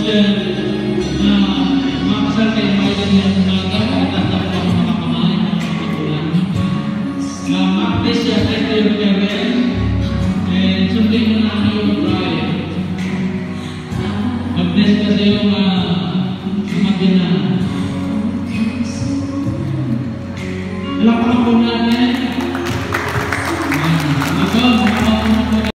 siya makasal kayo mahilang niya ng umaga, magtatap ko ang mga kamay, mag-bless siya kahit yung karen, and sundin mo na ang iyong prayer. Mag-bless kasi yung magina. Dalakpan po natin